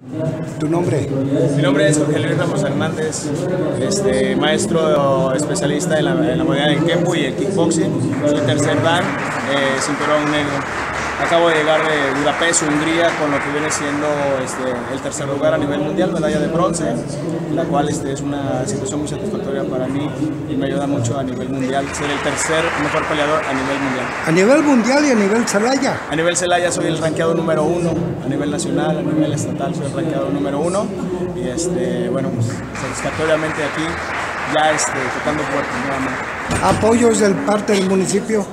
¿Tu nombre? Mi nombre es Jorge Luis Ramos Hernández, maestro especialista en la modalidad del Kempo y el kickboxing. Soy tercer dan, cinturón negro. Acabo de llegar de Budapest, Hungría, con lo que viene siendo el tercer lugar a nivel mundial, medalla de bronce, la cual es una situación muy satisfactoria para mí y me ayuda mucho a nivel mundial ser el tercer mejor peleador a nivel mundial. ¿A nivel mundial y a nivel Celaya? A nivel Celaya soy el rankeado número 1, a nivel nacional, a nivel estatal soy el rankeado número 1 y bueno, pues, satisfactoriamente aquí ya tocando puertas nuevamente. ¿Apoyos del parte del municipio?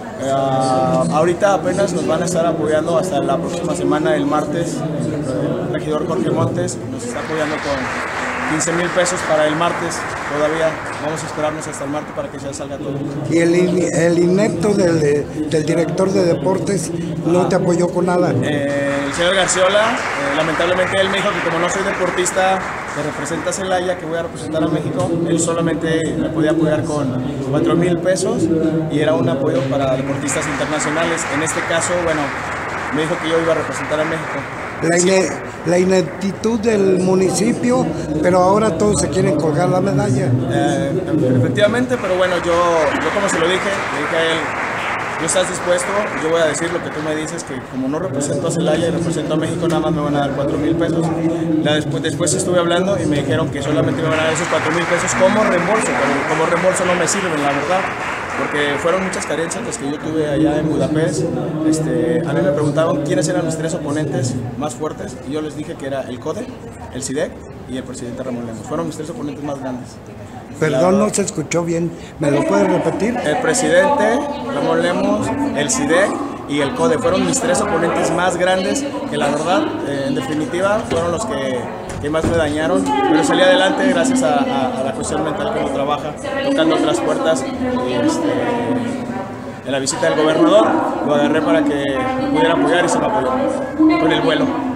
Ahorita apenas nos van a estar apoyando hasta la próxima semana, el martes. El regidor Jorge Montes nos está apoyando con 15,000 pesos para el martes. Todavía vamos a esperarnos hasta el martes para que ya salga todo. ¿Y el inepto del director de deportes no te apoyó con nada? El señor Garciola, lamentablemente él me dijo que como no soy deportista que representa a Celaya, que voy a representar a México, él solamente me podía apoyar con 4,000 pesos y era un apoyo para deportistas internacionales. En este caso, bueno, me dijo que yo iba a representar a México. La ineptitud del municipio, pero ahora todos se quieren colgar la medalla. Efectivamente, pero bueno, yo como se lo dije, le dije a él, ¿no estás dispuesto? Yo voy a decir lo que tú me dices, que como no represento a Celaya y represento a México, nada más me van a dar 4,000 pesos. Después estuve hablando y me dijeron que solamente me van a dar esos 4,000 pesos como reembolso, pero como reembolso no me sirven, la verdad. Porque fueron muchas carencias las que yo tuve allá en Budapest. A mí me preguntaban quiénes eran mis 3 oponentes más fuertes y yo les dije que era el CODE, el SIDEC y el presidente Ramón Lemos. Fueron mis 3 oponentes más grandes. Perdón, no se escuchó bien. ¿Me lo puedes repetir? El presidente, Ramón Lemos, el SIDEC y el CODE fueron mis 3 oponentes más grandes que la verdad, en definitiva, fueron los que más me dañaron, pero salí adelante gracias a la cuestión mental que uno trabaja, tocando otras puertas. En la visita del gobernador lo agarré para que me pudiera apoyar y se me apoyó con el vuelo.